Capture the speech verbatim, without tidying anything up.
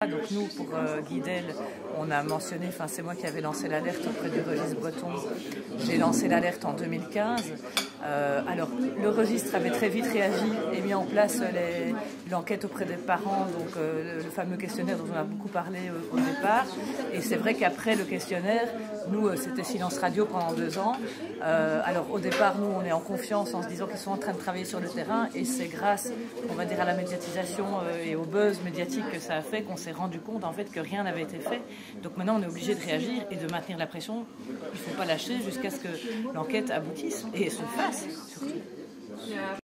Donc nous, pour euh, Guidel, on a mentionné, enfin c'est moi qui avais lancé l'alerte auprès du registre breton. J'ai lancé l'alerte en deux mille quinze. Euh, alors le registre avait très vite réagi et mis en place l'enquête auprès des parents, donc euh, le, le fameux questionnaire dont on a beaucoup parlé euh, au départ. Et c'est vrai qu'après le questionnaire, nous euh, c'était silence radio pendant deux ans. Euh, alors au départ, nous on est en confiance en se disant qu'ils sont en train de travailler sur le terrain et c'est grâce, on va dire, à la médiatisation euh, et au buzz médiatique que ça a fait qu'on s'est rendu compte en fait que rien n'avait été fait. Donc maintenant on est obligé de réagir et de maintenir la pression. Il ne faut pas lâcher jusqu'à ce que l'enquête aboutisse et se fasse surtout.